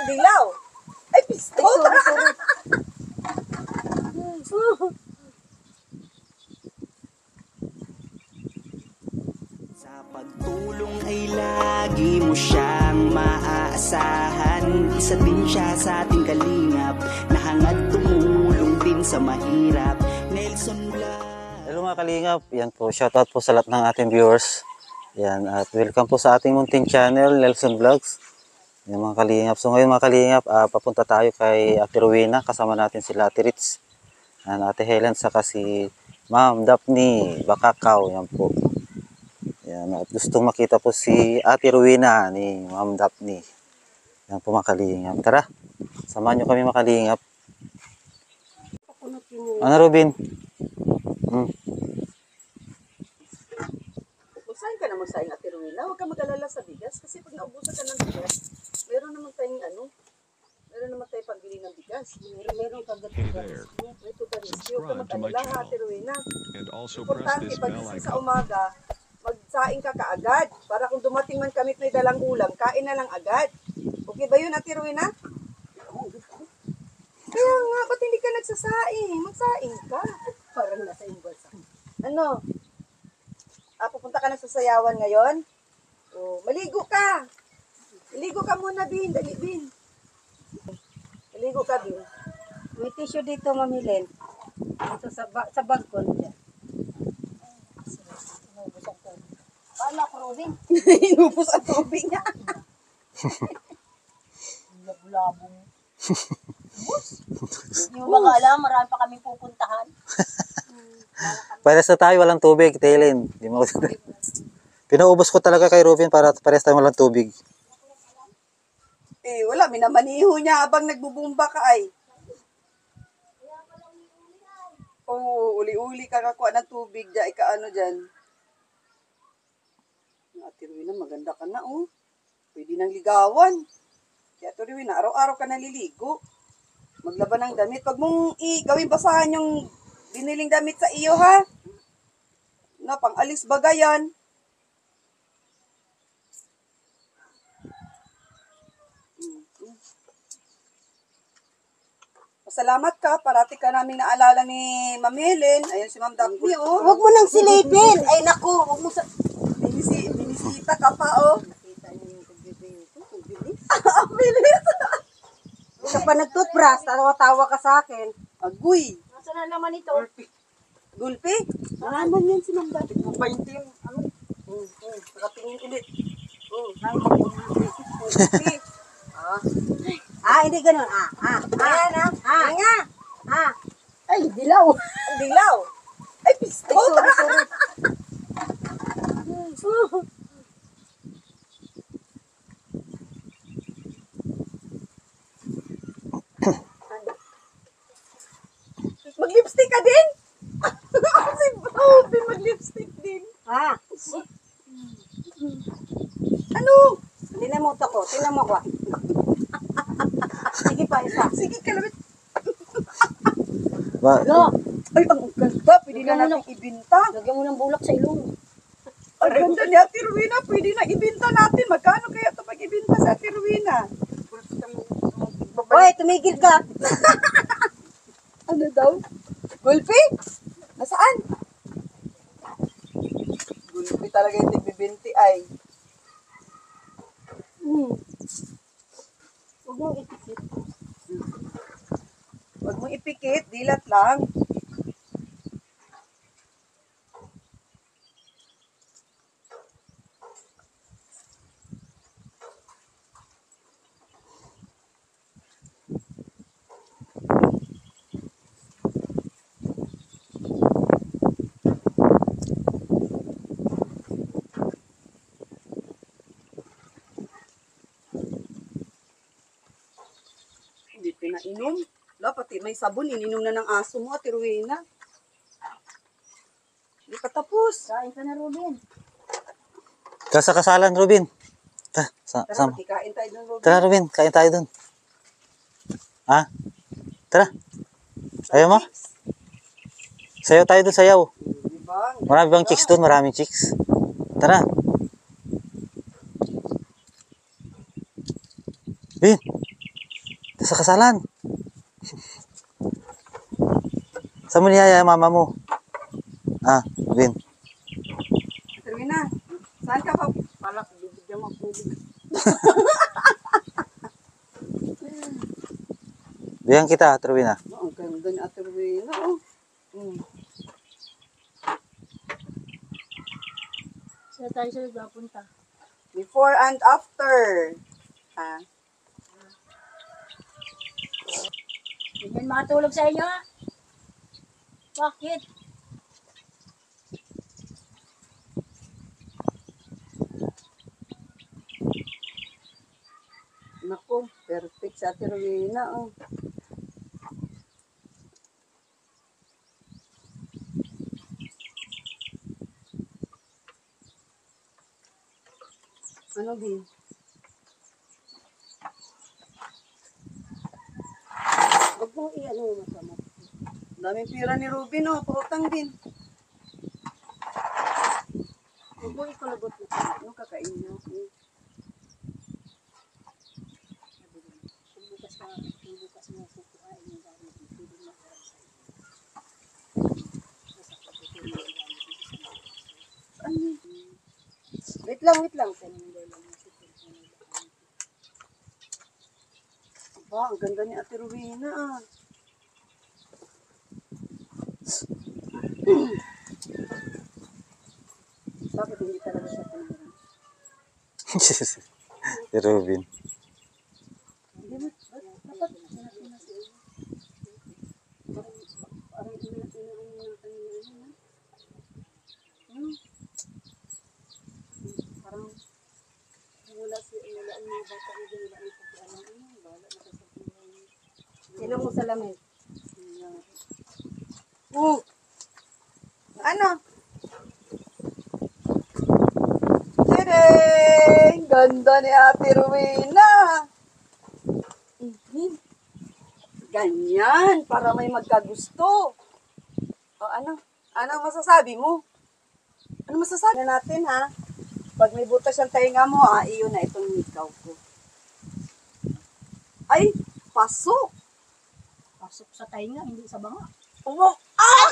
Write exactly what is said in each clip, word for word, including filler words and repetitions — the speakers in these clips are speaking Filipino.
Dilaw. Ay, pisto. Ay, sorry, sorry. Sa pagtulong ay lagi mo siyang maaasahan. Isa din siya sa ating kalingap na hangad tumulong din sa mahirap. Nelson Blas. Hello mga kalingap, yan po, shoutout po sa lahat ng ating viewers. Yan, at welcome po sa ating munting channel, Nelson Vlogs. Yan mga kalingap. So ngayon mga kalingap, uh, papunta tayo kay Ate Rowena, kasama natin sila Ate Ritz, and Ate Helen, saka si Ma'am Daphne Bakakaw. Yan po. Yan, at gustong makita po si Ate Rowena ni Ma'am Daphne. Yan po mga kalingap. Tara, samahan nyo kami mga kalingap. Ano Robin? Hmm. Magsahin ka na magsahin, Ate Rowena. Huwag ka mag-alala sa bigas. Kasi pag naubusan ka ng bigas, meron naman tayong ano, meron naman tayong pagbili ng bigas. Meron, meron kagad bigas. May tuganis. Huwag ka mag-alala, Ate Rowena. Importante, pag-isip sa umaga, magsaing ka kaagad. Para kung dumating man kami may dalang ulam, kain na lang agad. Okay ba yun, Ate Rowena? Kaya nga, ba't hindi ka nagsasaing? Magsaing ka. Parang nasa yung bulsa. Ano? Ah, pupunta ka na sa sayawan ngayon? Oh, maligo ka. Maligo ka muna, Bin. Dali, Bin. Maligo ka, Bin. May tissue dito, mamilin. Dito sa, ba sa bag ko. Paano ako, Robin? Inubos ang tubig niya. Labo-labo. Hindi mo ba alam, marami pa kami pupuntahan. Pares na tayo, walang tubig, Helen. Di mo Pinaubos ko talaga kay Robin para pares tayo walang tubig. Eh, wala. Minamaniho niya habang nagbubumba ka ay. Oo, uli-uli ka kakuha ng tubig dyan. Ika ano dyan. Ate Rowena, maganda ka na, oh. Pwede nang ligawan. Kaya Ate Rowena, araw-araw ka naliligo. Maglaban ng damit. Huwag mong i-gawin basahan yung biniling damit sa iyo, ha? Na, pang-alis baga yan. Salamat ka, parati ka namin naalala ni Ma'am Helen. Ayan si Ma'am Daphne, oh. Huwag mo nang silipin. Ay, naku. Huwag mo sa... Binisi, binisita ka pa, oh. Nakita niyo yung pagbibili ko. Pagbilis. Ang bilis. Ka pa nag-toothbrush, tawa-tawa ka sa akin. Agoy. Nasaan na naman ito? Gulpi. Naraman yan si Ma'am Daphne. Magpainti yung ano. Hmm, hmm. Nakatingin ulit. Hmm. Gulpi. Ah. Ah, hindi ganun. Ah, ah, Ayan, ah. ah, nga. ah. Ay, dilaw. Ang dilaw. Ay, pisto. Ay, sorry, sorry. Mag-lipstick ka din? Si Bobby, mag-lipstick din. Ah. Ano? Tinamoto ko. Tinan mo ko. Sige pa, isa. Sige, kalabit. Ba, Lo, Ay, ang ganda. Pwede na Lagyan mo natin ibinta. lagyan mo ng bulak sa ilong. Ang ganda ni Ate Rowena. Pwede na ibinta natin. Magkano kaya ito mag-ibinta sa Ate Rowena? Hoy, tumigil ka. Ano daw? Gulpi? Nasaan? Gulpi talaga yung tigbibinti ay. Hmm. Huwag mong itikit. Huwag mong ipikit, dilat lang. Hindi pinainom. Wala, pati may sabon, ininom na ng aso mo, Ate Rowena. Hindi pa tapos. Kain ka na, Robin. kasakasalan Robin. Ta, sa, Tara, sama. magkikain tayo ng Robin. Tara Robin, kain tayo dun. Ha? Tara. Ayaw mo? Sayaw tayo dun, sayaw. Diba? Marami bang chicks dun? Maraming chicks. Tara. Bin. sa kasalan. Saan mo niyaya mama mo? Ah, Win. Terwina, saan ka pa? Palak, bibigyan mo po. Bigyan kita, Terwina. Oh, ang ganda ni Ate Rowena, oh. Mm. Saan tayo sa nagpapunta? Before and after. Ha? Hindi yan makatulog sa inyo ha? Bakit? Naku, perfect sa Ate Rowena, oh. Ano, Bin? Huwag mong i-ano masama. Daming pira ni Ruben, oh. Pautang din. Huwag mong ikulabot na. Ano kakainin niyo? Hmm. Bukas na, bukas na kukuhain yung gamit. Pwede mo karang sa Ano? Wait lang, wait lang. Aba, ang ganda ni Ate Rowena, ah. Bakit hindi talaga siya pinahiram? Si Robin. Hindi mo, dapat sinabi na siya. Parang ina-ina-ina na kanina, ano na? Hmm? Parang wala si wala ang mga bata na wala ang pagkaalam. Ano, wala na sa buhay. Sino mo salamin? Oh! Ano? Tadang! Ganda ni Ate Rowena! Mhm. Ganyan, para may magkagusto. O ano? Ano masasabi mo? Ano masasabi natin, ha? Pag may butas ang tainga mo, ah, iyon na itong ikaw ko. Ay, pasok! Pasok sa tainga, hindi sa banga. Oh, ah!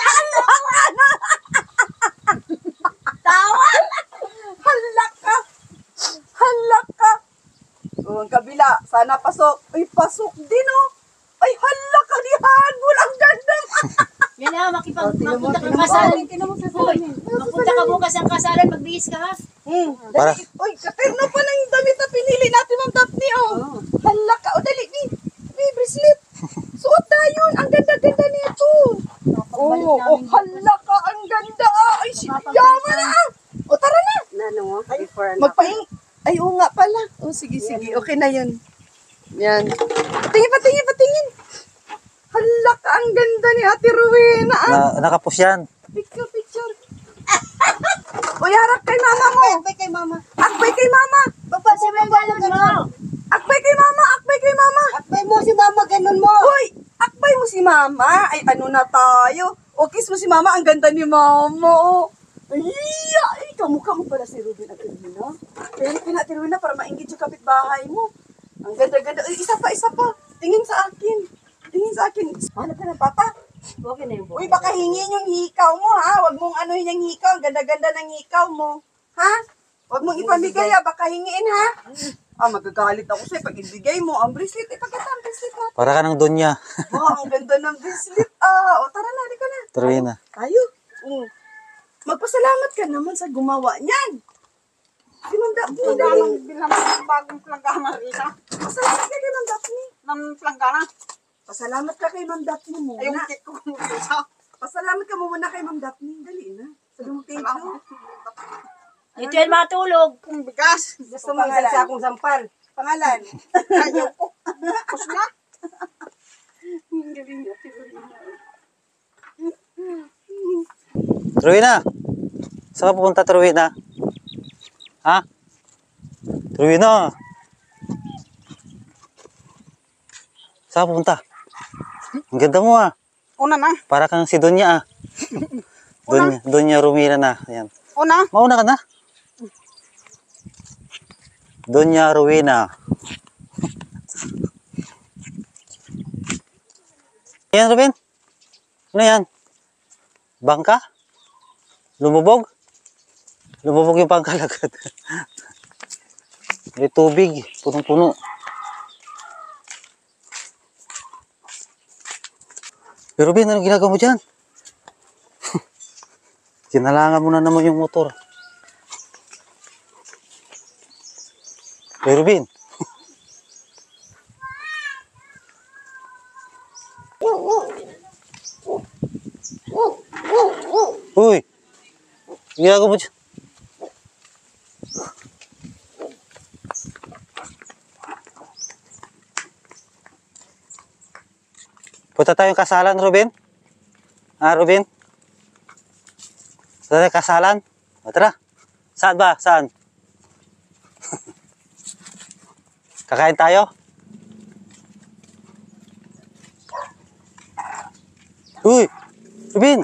Tawa! Halak ka! Halak ka! Oh, ang kabila, sana pasok. Ay, pasok din, oh! Ay, halak ka ni Hagul! Ang ganda! Yan na, makipag, Oh, tingnan mo, mapunta ka tingnan mo. kasalan. Tingnan mo sa salamin. Mapunta ka bukas ang kasalan, magbihis ka ha. Hmm, Para- dali. Uy, katerno pa lang yung damit na pinili natin, Ma'am Daphne, oh! Halak ka! O, dali, ni! Ni, bracelet! Suot na yun! Ang ganda-ganda nito! Oo, oh, oh, hala ka, ang ganda ah! Ay, yaman na ah! O, tara na! Nano, before and Magpaing... Ay, oo nga pala. O, sige, sige. Okay na yun. Yan. Patingin, patingin, patingin! Hala ka, ang ganda ni Ate Rowena ah! Na, nakapos yan. Picture, picture. Uy, harap kay mama mo! Akbay kay mama. Akbay kay mama! Papa, si mama ganun. Akbay kay mama! Akbay kay mama! Akbay mo si mama, ganun mo. Uy! Akbay mo si mama! Ay, ano na tayo? O, kiss mo si mama. Ang ganda ni mama, oh! Ay, ay, kamukha mo pala si Ruben at Rowena. Kaya na Ate Rowena para maingit yung kapitbahay mo. Ang ganda-ganda. Ay, isa pa, isa pa. Tingin sa akin. Tingin sa akin. Hanap ka na, Papa. Okay na yung buhay. Uy, baka hingin yung hikaw mo, ha? Huwag mong ano yung hikaw. Ang ganda-ganda ng hikaw mo. Ha? Huwag mong ipamigay, ha? Baka hingiin, ha? Ah, magagalit ako sa'yo pag ibigay mo. Ang bracelet, ipagkita ang bracelet natin. Para ka ng donya. Wow, ang ganda ng bracelet. Ah, o tara na, halika na. Terwina. Tayo. Mm. Magpasalamat ka naman sa gumawa niyan. Si Ma'am Daphne. Bilang bilang bagong planggana rito. Pasalamat ka kay Ma'am Daphne. Ng planggana. Pasalamat ka kay Ma'am Daphne Ay, yung muna. cake ko kung isa. Pasalamat ka muna kay Ma'am Daphne. Dali na. Sabi mo, thank you. Dito yan matulog. Kung bigas. Gusto mo isa sa akong sampal. Pangalan. Ayaw ko. Tapos na. Ang galing niya. Terwina. Saan ka pupunta, Terwina? Ha? Terwina. Saan ka pupunta? Ang ganda mo ah. Una na. Para kang si Donya ah. Donya, Donya Romina na. Ayan. Una. Mauna ka na. Donya Rowena. Yan, Ruben? Ano yan? Bangka? Lumubog? Lumubog yung bangka agad. May tubig, punong-puno. Pero Ruben, anong ginagawa mo dyan? Kinalangan mo na naman yung motor. Pero Ruben. Uy! Ginagawa mo dyan. Punta tayong kasalan, Ruben. Ah, Ruben? Punta tayong kasalan. O, tara. Saan ba? Saan? Kakain tayo? Uy! Ruben!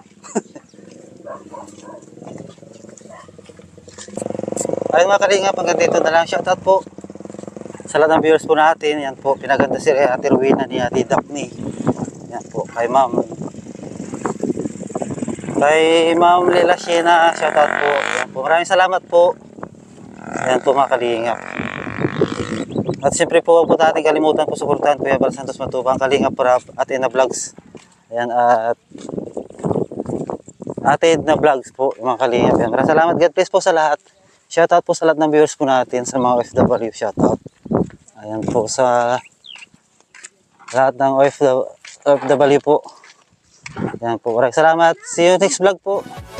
Ayun mga kalingap, hanggang dito na lang. Shoutout po sa lahat ng viewers po natin. Yan po, pinaganda si Ate Rowena ni Ate Daphne. Yan po, kay Ma'am. Kay Ma'am Lela Shena, shoutout po. Yan po, maraming salamat po. Yan po mga kalingap. At siyempre po, huwag po natin kalimutan po suportahan Kuya Bal Santos Matubang, Kalingap Rap at Ina Vlogs. Ayan, at Ate Edna Vlogs po, yung mga kalingap. Yan, maraming salamat. God bless po sa lahat. Shoutout po sa lahat ng viewers po natin, sa mga O F W, shoutout. Ayan po sa lahat ng O F W po. Ayan po, maraming salamat. See you next vlog po.